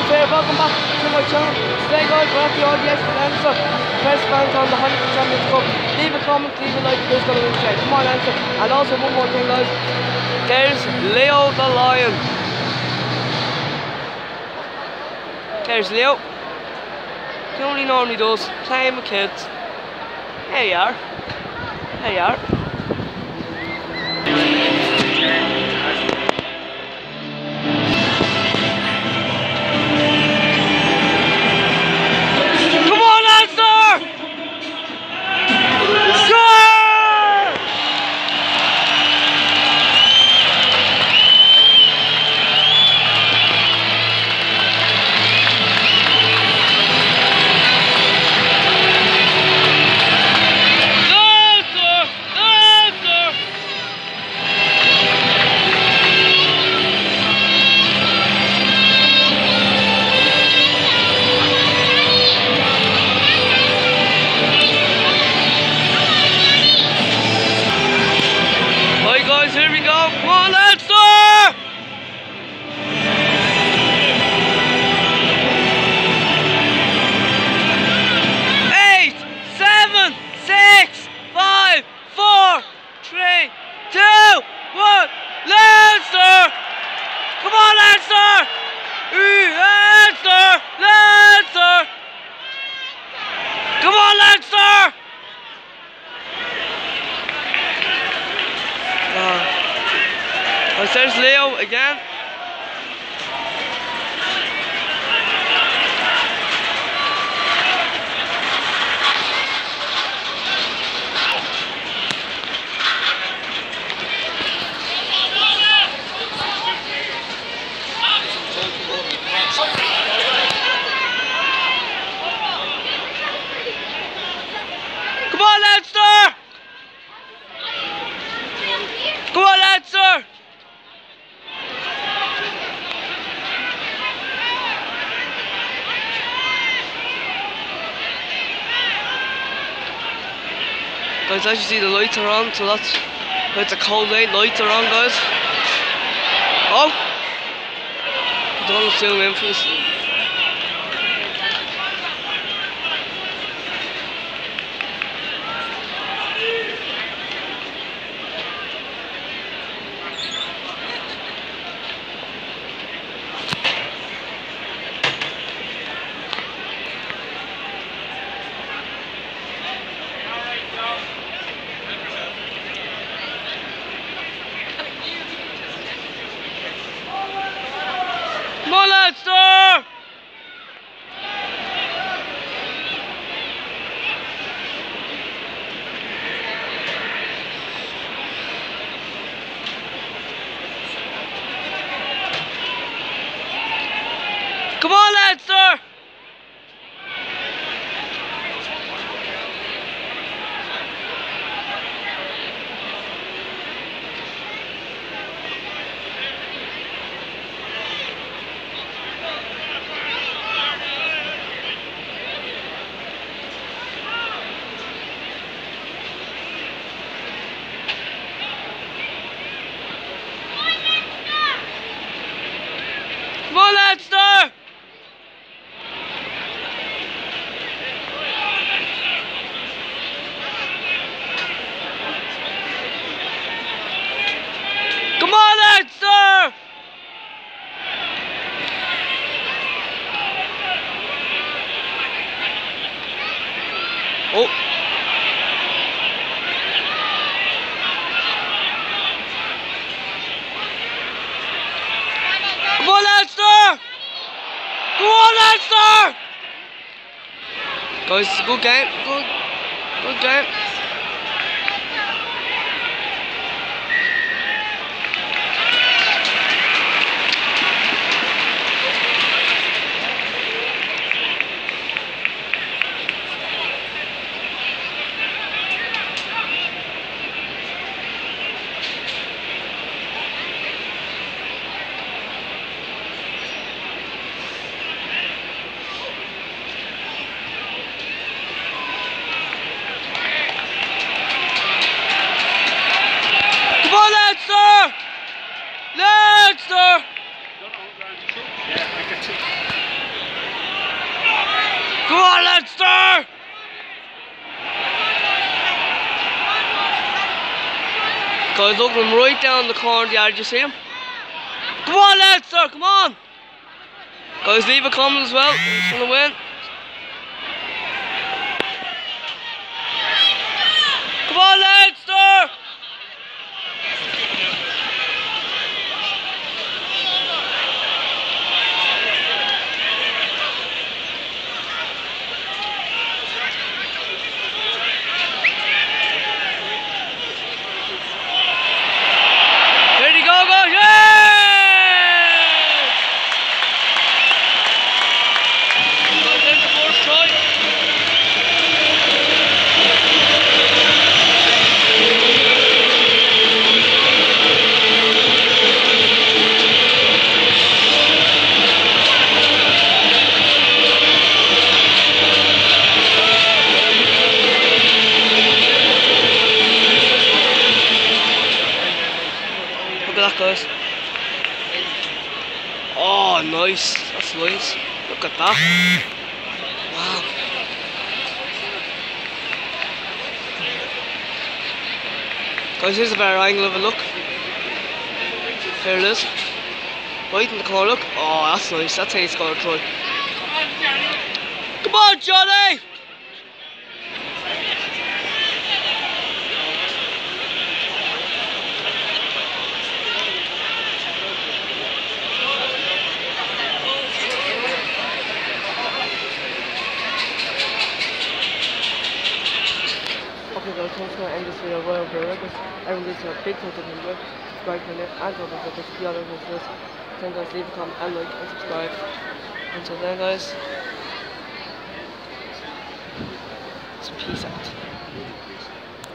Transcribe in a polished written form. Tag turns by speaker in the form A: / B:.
A: here, welcome back to my channel. Today guys, we're at the RDS for Leinster. First round on the Heineken Champions Cup. Leave a comment, leave a like, who's going to win today. Come on Leinster. And also one more thing guys, there's Leo the Lion. There's Leo. He only normally does, playing with kids. There you are. There you are. Here we go, come on Leinster! 8, 7, 6, 5, 4, 3, 2, 1, Leinster! Come on Leinster! Leinster! Leinster! Come on Leinster! There's Leo again. Come on Leinster! Come on Leinster! Guys, as you see, the lights are on, so it's a cold day. Lights are on, guys. Oh! I don't want to zoom in for this. Come on, Leinster! Come on, Leinster! Come on, Leinster! Come on, Leinster! Oh. Come on, Leinster! Come on, Leinster! Guys, it's a good game. Good game. on, Leinster! Guys, look at him right down the corner of the yard. Did you see him? Come on, Leinster, come on! Guys, leave a comment as well. Who's gonna win? Come on, Leinster! Here they go, guys! Yeah! Guys, there's the first try. Look at that, guys. Oh, nice. That's nice. Look at that. Wow. Guys, here's a better angle of a look. There it is. Right in the corner, look. Oh, that's nice. That's how he's going to try. Come on, Johnny! Okay guys, so I'm just going to end this video right over here. Everyone gives a big thumbs up if you enjoyed. Subscribe to the and turn on the other videos. Then guys, leave a comment and like and subscribe. Until then guys, peace out.